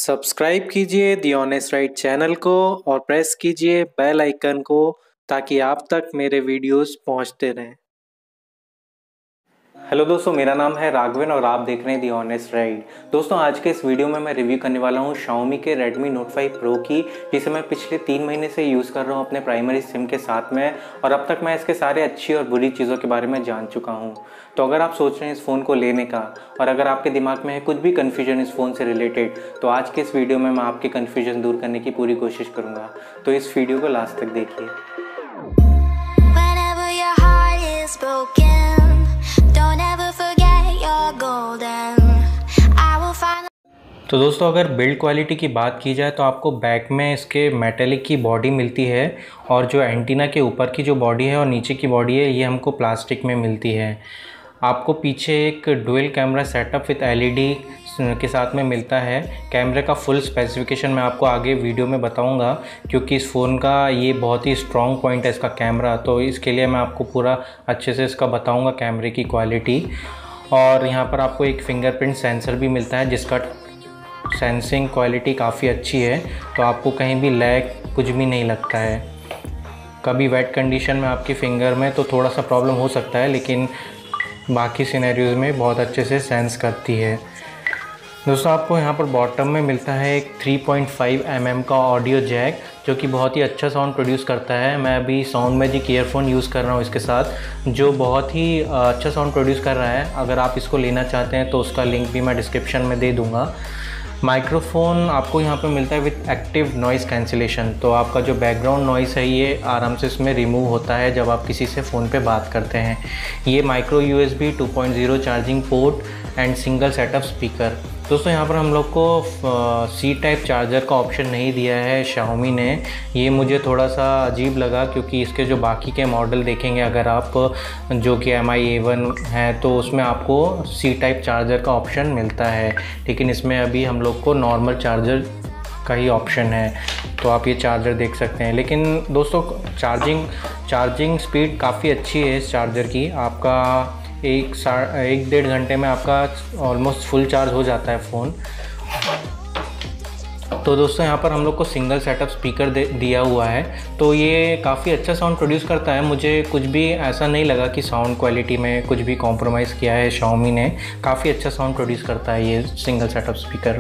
Subscribe कीजिए दी honest right channel को और प्रेस कीजिए बेल आइकन को ताकि आप तक मेरे वीडियोस पहुंचते रहें। हेलो दोस्तों, मेरा नाम है राघवन और आप देख रहे हैं दी ऑनेस्ट राइट। दोस्तों, आज के इस वीडियो में मैं रिव्यू करने वाला हूं Xiaomi के Redmi Note 5 Pro की, जिसे मैं पिछले 3 महीने से यूज़ कर रहा हूं अपने प्राइमरी सिम के साथ में, और अब तक मैं इसके सारे अच्छी और बुरी चीज़ों के बारे में जान चुका हूं। तो अगर आप सोच रहे हैं इस फ़ोन को लेने का और अगर आपके दिमाग में है कुछ भी कन्फ्यूजन इस फ़ोन से रिलेटेड, तो आज के इस वीडियो में मैं आपके कन्फ्यूजन दूर करने की पूरी कोशिश करूँगा। तो इस वीडियो को लास्ट तक देखिए। तो दोस्तों, अगर बिल्ड क्वालिटी की बात की जाए तो आपको बैक में इसके मेटेलिक की बॉडी मिलती है, और जो एंटीना के ऊपर की जो बॉडी है और नीचे की बॉडी है ये हमको प्लास्टिक में मिलती है। आपको पीछे एक dual camera setup with LED के साथ में मिलता है। कैमरे का फुल स्पेसिफिकेशन मैं आपको आगे वीडियो में बताऊंगा, क्योंकि इस फ़ोन का ये बहुत ही स्ट्रॉन्ग पॉइंट है इसका कैमरा, तो इसके लिए मैं आपको पूरा अच्छे से इसका बताऊंगा कैमरे की क्वालिटी। और यहाँ पर आपको एक फिंगरप्रिंट सेंसर भी मिलता है जिसका सेंसिंग क्वालिटी काफ़ी अच्छी है, तो आपको कहीं भी लैग कुछ भी नहीं लगता है। कभी वेट कंडीशन में आपकी फिंगर में तो थोड़ा सा प्रॉब्लम हो सकता है, लेकिन बाकी सिनेरियोज में बहुत अच्छे से सेंस करती है। दोस्तों, आपको यहाँ पर बॉटम में मिलता है एक 3.5 mm का ऑडियो जैक, जो कि बहुत ही अच्छा साउंड प्रोड्यूस करता है। मैं अभी साउंड मैजिक ईयरफोन यूज़ कर रहा हूँ इसके साथ, जो बहुत ही अच्छा साउंड प्रोड्यूस कर रहा है। अगर आप इसको लेना चाहते हैं तो उसका लिंक भी मैं डिस्क्रिप्शन में दे दूँगा। माइक्रोफोन आपको यहाँ पे मिलता है विद एक्टिव नॉइज़ कैंसिलेशन, तो आपका जो बैकग्राउंड नॉइज़ है ये आराम से इसमें रिमूव होता है जब आप किसी से फ़ोन पे बात करते हैं। ये micro USB 2.0 charging port and single setup speaker. दोस्तों, यहाँ पर हम लोग को सी टाइप चार्जर का ऑप्शन नहीं दिया है Xiaomi ने। ये मुझे थोड़ा सा अजीब लगा, क्योंकि इसके जो बाकी के मॉडल देखेंगे अगर आप, जो कि MI A1 है, तो उसमें आपको सी टाइप चार्जर का ऑप्शन मिलता है, लेकिन इसमें अभी हम लोग को नॉर्मल चार्जर का ही ऑप्शन है। तो आप ये चार्जर देख सकते हैं। लेकिन दोस्तों, चार्जिंग स्पीड काफ़ी अच्छी है इस चार्जर की। आपका एक 1.5 घंटे में आपका ऑलमोस्ट फुल चार्ज हो जाता है फ़ोन। तो दोस्तों, यहाँ पर हम लोग को सिंगल सेटअप स्पीकर दिया हुआ है, तो ये काफ़ी अच्छा साउंड प्रोड्यूस करता है। मुझे कुछ भी ऐसा नहीं लगा कि साउंड क्वालिटी में कुछ भी कॉम्प्रोमाइज़ किया है Xiaomi ने। काफ़ी अच्छा साउंड प्रोड्यूस करता है ये सिंगल सेटअप स्पीकर।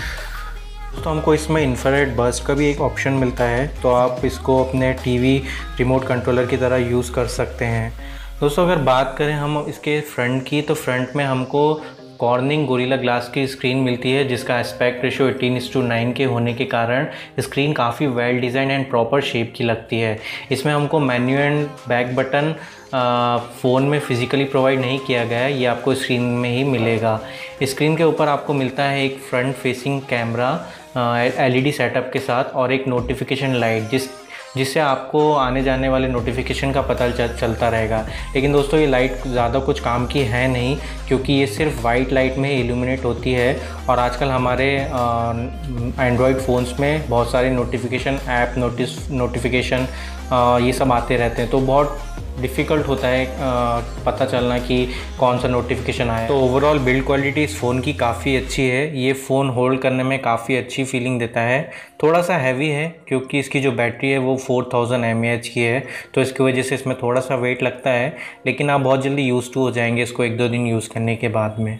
तो हमको इसमें इंफ्रारेड बर्स्ट का भी एक ऑप्शन मिलता है, तो आप इसको अपने टीवी रिमोट कंट्रोलर की तरह यूज़ कर सकते हैं। दोस्तों, अगर बात करें हम इसके फ्रंट की, तो फ्रंट में हमको कॉर्निंग गोरिल्ला ग्लास की स्क्रीन मिलती है, जिसका एस्पेक्ट रेशियो 18:9 के होने के कारण स्क्रीन काफ़ी well design and proper shape की लगती है। इसमें हमको menu and back button phone में फ़िज़िकली प्रोवाइड नहीं किया गया है, ये आपको स्क्रीन में ही मिलेगा। स्क्रीन के ऊपर आपको मिलता है एक front facing camera LED setup के साथ और एक नोटिफिकेशन लाइट, जिससे आपको आने जाने वाले नोटिफिकेशन का पता चलता रहेगा। लेकिन दोस्तों, ये लाइट ज़्यादा कुछ काम की है नहीं, क्योंकि ये सिर्फ वाइट लाइट में इल्यूमिनेट होती है। और आजकल हमारे एंड्रॉयड फ़ोन्स में बहुत सारे नोटिफिकेशन ऐप नोटिफिकेशन ये सब आते रहते हैं, तो बहुत डिफ़िकल्ट होता है पता चलना कि कौन सा नोटिफिकेशन आया। तो ओवरऑल बिल्ड क्वालिटी इस फ़ोन की काफ़ी अच्छी है। ये फ़ोन होल्ड करने में काफ़ी अच्छी फीलिंग देता है। थोड़ा सा हैवी है, क्योंकि इसकी जो बैटरी है वो 4000 mAh की है, तो इसकी वजह से इसमें थोड़ा सा वेट लगता है, लेकिन आप बहुत जल्दी यूज़ टू हो जाएंगे इसको 1-2 दिन यूज़ करने के बाद में।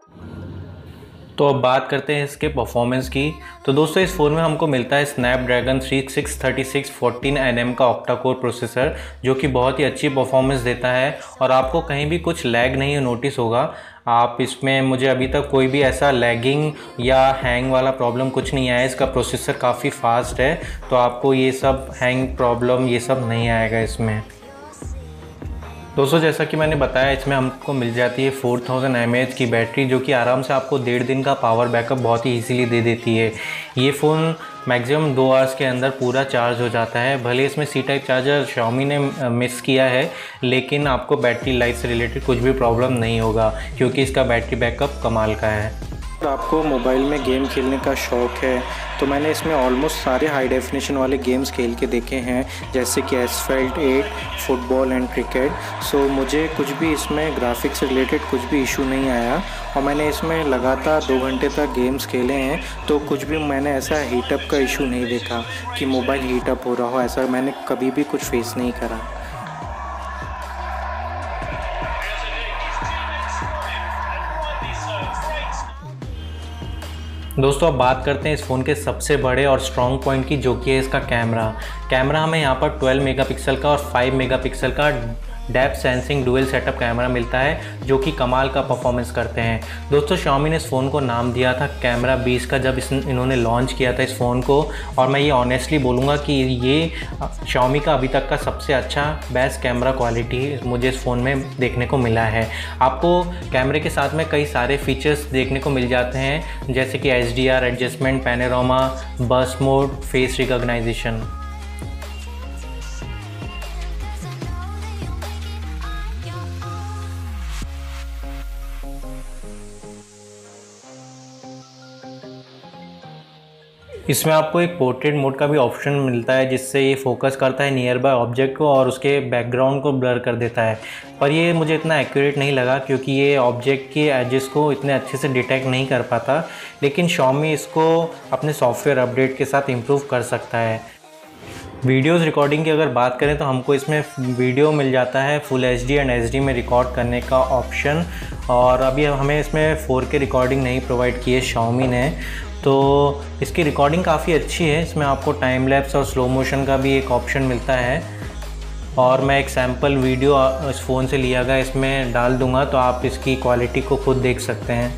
तो अब बात करते हैं इसके परफॉर्मेंस की। तो दोस्तों, इस फ़ोन में हमको मिलता है स्नैपड्रैगन 636 14nm का ऑक्टा कोर प्रोसेसर, जो कि बहुत ही अच्छी परफॉर्मेंस देता है और आपको कहीं भी कुछ लैग नहीं नोटिस होगा। आप इसमें, मुझे अभी तक कोई भी ऐसा लैगिंग या हैंग वाला प्रॉब्लम कुछ नहीं आया। इसका प्रोसेसर काफ़ी फास्ट है, तो आपको ये सब हैंग प्रॉब्लम ये सब नहीं आएगा इसमें। दोस्तों, जैसा कि मैंने बताया, इसमें हमको मिल जाती है 4000 mAh की बैटरी, जो कि आराम से आपको 1.5 दिन का पावर बैकअप बहुत ही इजीली दे देती है। ये फ़ोन मैक्सिमम 2 आवर्स के अंदर पूरा चार्ज हो जाता है। भले इसमें सी टाइप चार्जर Xiaomi ने मिस किया है, लेकिन आपको बैटरी लाइफ से रिलेटेड कुछ भी प्रॉब्लम नहीं होगा, क्योंकि इसका बैटरी बैकअप कमाल का है। आपको मोबाइल में गेम खेलने का शौक़ है तो मैंने इसमें ऑलमोस्ट सारे हाई डेफिनेशन वाले गेम्स खेल के देखे हैं, जैसे कि Asphalt 8, football and cricket. So मुझे कुछ भी इसमें ग्राफिक्स से रिलेटेड कुछ भी इशू नहीं आया और मैंने इसमें लगातार 2 घंटे तक गेम्स खेले हैं तो कुछ भी मैंने ऐसा हीटअप का इशू नहीं देखा कि मोबाइल हीटअप हो रहा हो। ऐसा मैंने कभी भी कुछ फेस नहीं करा। दोस्तों अब बात करते हैं इस फ़ोन के सबसे बड़े और स्ट्रॉन्ग पॉइंट की, जो कि है इसका कैमरा हमें यहाँ पर 12 मेगापिक्सल का और 5 मेगापिक्सल का depth sensing dual setup camera मिलता है, जो कि कमाल का परफॉर्मेंस करते हैं। दोस्तों Xiaomi ने इस फ़ोन को नाम दिया था कैमरा 20 का जब इन्होंने लॉन्च किया था इस फ़ोन को, और मैं ये ऑनेस्टली बोलूँगा कि ये Xiaomi का अभी तक का सबसे अच्छा बेस्ट कैमरा क्वालिटी मुझे इस फ़ोन में देखने को मिला है। आपको कैमरे के साथ में कई सारे फीचर्स देखने को मिल जाते हैं, जैसे कि HDR adjustment, panorama, burst mode, face recognition. इसमें आपको एक पोर्ट्रेट मोड का भी ऑप्शन मिलता है, जिससे ये फोकस करता है नियर बाय ऑब्जेक्ट को और उसके बैकग्राउंड को ब्लर कर देता है। पर ये मुझे इतना एक्यूरेट नहीं लगा क्योंकि ये ऑब्जेक्ट के एजेस को इतने अच्छे से डिटेक्ट नहीं कर पाता, लेकिन Xiaomi इसको अपने सॉफ्टवेयर अपडेट के साथ इम्प्रूव कर सकता है। वीडियोज़ रिकॉर्डिंग की अगर बात करें तो हमको इसमें वीडियो मिल जाता है फुल HD एंड HD में रिकॉर्ड करने का ऑप्शन, और अभी हमें इसमें 4K रिकॉर्डिंग नहीं प्रोवाइड की है Xiaomi ने, तो इसकी रिकॉर्डिंग काफ़ी अच्छी है। इसमें आपको टाइम लैप्स और स्लो मोशन का भी एक ऑप्शन मिलता है, और मैं एक सैम्पल वीडियो इस फ़ोन से लिया गया इसमें डाल दूंगा तो आप इसकी क्वालिटी को खुद देख सकते हैं।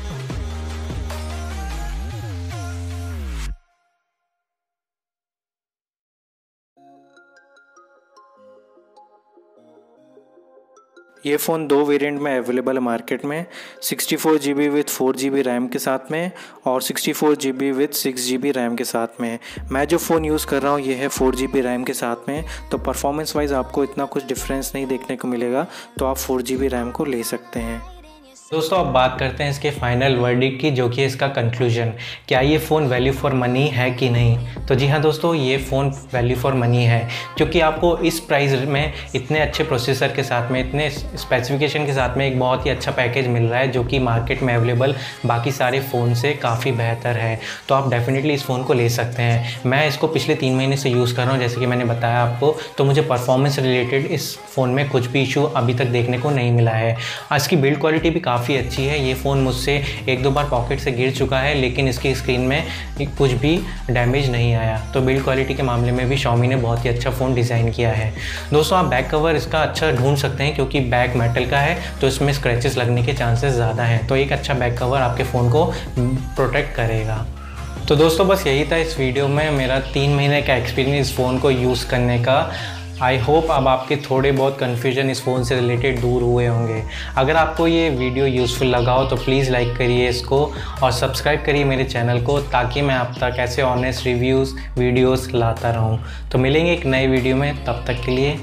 ये फ़ोन 2 वेरिएंट में अवेलेबल है मार्केट में, 64 GB विथ 4 GB रैम के साथ में और 64 GB विथ 6 GB रैम के साथ में। मैं जो फ़ोन यूज़ कर रहा हूँ ये है 4 GB रैम के साथ में, तो परफॉर्मेंस वाइज आपको इतना कुछ डिफरेंस नहीं देखने को मिलेगा, तो आप 4 GB रैम को ले सकते हैं। दोस्तों अब बात करते हैं इसके फाइनल वर्डिक्ट की, जो कि इसका कंक्लूजन, क्या ये फ़ोन वैल्यू फॉर मनी है कि नहीं। तो जी हाँ दोस्तों, ये फ़ोन वैल्यू फॉर मनी है, क्योंकि आपको इस प्राइस में इतने अच्छे प्रोसेसर के साथ में, इतने स्पेसिफिकेशन के साथ में एक बहुत ही अच्छा पैकेज मिल रहा है, जो कि मार्केट में अवेलेबल बाकी सारे फ़ोन से काफ़ी बेहतर है। तो आप डेफिनेटली इस फ़ोन को ले सकते हैं। मैं इसको पिछले 3 महीने से यूज़ कर रहा हूँ, जैसे कि मैंने बताया आपको, तो मुझे परफॉर्मेंस रिलेटेड इस फ़ोन में कुछ भी इशू अभी तक देखने को नहीं मिला है। इसकी बिल्ड क्वालिटी भी काफ़ी अच्छी है। ये फ़ोन मुझसे 1-2 बार पॉकेट से गिर चुका है, लेकिन इसकी स्क्रीन में कुछ भी डैमेज नहीं आया। तो बिल्ड क्वालिटी के मामले में भी Xiaomi ने बहुत ही अच्छा फ़ोन डिज़ाइन किया है। दोस्तों आप बैक कवर इसका अच्छा ढूंढ सकते हैं, क्योंकि बैक मेटल का है तो इसमें स्क्रैचेस लगने के चांसेस ज़्यादा हैं, तो एक अच्छा बैक कवर आपके फ़ोन को प्रोटेक्ट करेगा। तो दोस्तों बस यही था इस वीडियो में मेरा 3 महीने का एक्सपीरियंस इस फ़ोन को यूज़ करने का। आई होप अब आपके थोड़े बहुत कन्फ्यूजन इस फ़ोन से रिलेटेड दूर हुए होंगे। अगर आपको ये वीडियो यूज़फुल लगा हो तो प्लीज़ लाइक करिए इसको और सब्सक्राइब करिए मेरे चैनल को, ताकि मैं आप तक ऐसे ऑनेस्ट रिव्यूज़ वीडियोस लाता रहूं। तो मिलेंगे एक नए वीडियो में, तब तक के लिए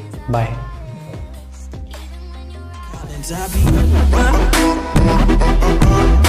बाय।